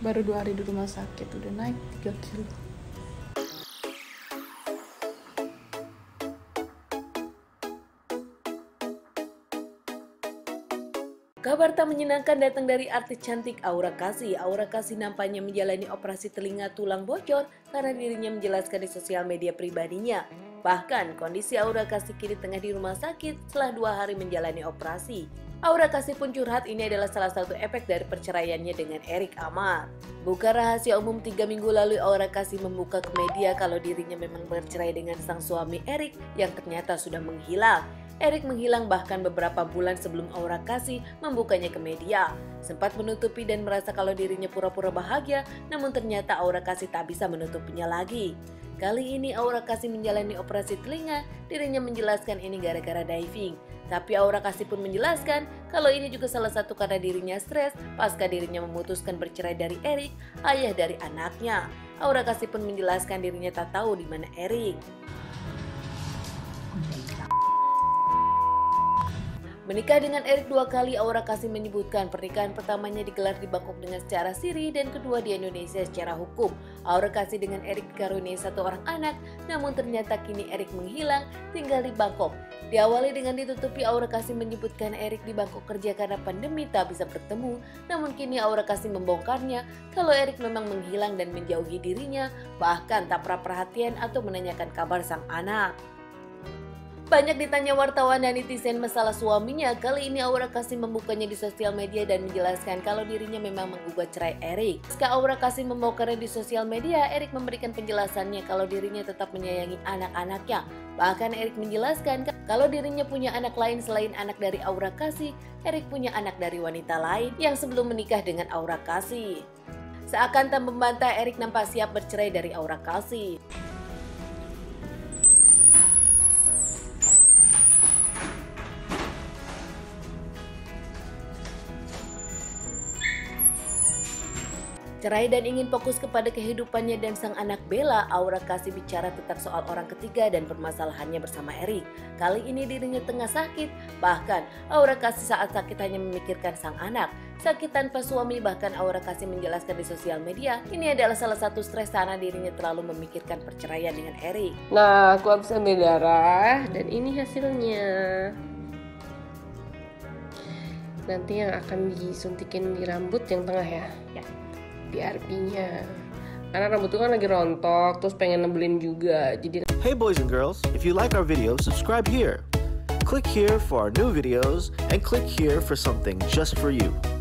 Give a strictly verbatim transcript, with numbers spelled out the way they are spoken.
Baru dua hari di rumah sakit udah naik tiga kilo. Kabar tak menyenangkan datang dari artis cantik Aura Kasih. Aura Kasih nampaknya menjalani operasi telinga tulang bocor karena dirinya menjelaskan di sosial media pribadinya. Bahkan kondisi Aura Kasih kini tengah di rumah sakit setelah dua hari menjalani operasi. Aura Kasih pun curhat ini adalah salah satu efek dari perceraiannya dengan Erik Amar. Bukan rahasia umum, tiga minggu lalu Aura Kasih membuka ke media kalau dirinya memang bercerai dengan sang suami Erik yang ternyata sudah menghilang. Erik menghilang bahkan beberapa bulan sebelum Aura Kasih membukanya ke media. Sempat menutupi dan merasa kalau dirinya pura-pura bahagia, namun ternyata Aura Kasih tak bisa menutupinya lagi. Kali ini Aura Kasih menjalani operasi telinga, dirinya menjelaskan ini gara-gara diving. Tapi Aura Kasih pun menjelaskan kalau ini juga salah satu karena dirinya stres pasca dirinya memutuskan bercerai dari Erik, ayah dari anaknya. Aura Kasih pun menjelaskan dirinya tak tahu di mana Erik. Menikah dengan Erik dua kali, Aura Kasih menyebutkan pernikahan pertamanya digelar di Bangkok dengan secara siri dan kedua di Indonesia secara hukum. Aura Kasih dengan Erik dikaruniai satu orang anak, namun ternyata kini Erik menghilang tinggal di Bangkok. Diawali dengan ditutupi, Aura Kasih menyebutkan Erik di Bangkok kerja karena pandemi tak bisa bertemu, namun kini Aura Kasih membongkarnya kalau Erik memang menghilang dan menjauhi dirinya, bahkan tak pernah perhatian atau menanyakan kabar sang anak. Banyak ditanya wartawan dan netizen masalah suaminya, kali ini Aura Kasih membukanya di sosial media dan menjelaskan kalau dirinya memang menggugat cerai Erik. Jika Aura Kasih membongkarnya di sosial media, Erik memberikan penjelasannya kalau dirinya tetap menyayangi anak-anaknya. Bahkan Erik menjelaskan kalau dirinya punya anak lain selain anak dari Aura Kasih. Erik punya anak dari wanita lain yang sebelum menikah dengan Aura Kasih. Seakan tak membantah, Erik nampak siap bercerai dari Aura Kasih. Cerai dan ingin fokus kepada kehidupannya dan sang anak Bella, Aura Kasih bicara tentang soal orang ketiga dan permasalahannya bersama Erik. Kali ini dirinya tengah sakit, bahkan Aura Kasih saat sakit hanya memikirkan sang anak. Sakit tanpa suami, bahkan Aura Kasih menjelaskan di sosial media, ini adalah salah satu stres karena dirinya terlalu memikirkan perceraian dengan Erik. Nah, aku habis ambil darah dan ini hasilnya. Nanti yang akan disuntikin di rambut yang tengah ya. Ya. P R P-nya. Karena rambut tuh kan lagi rontok, terus pengen nebelin juga. Jadi Hey boys and girls, if you like our video, subscribe here. Click here for our new videos and click here for something just for you.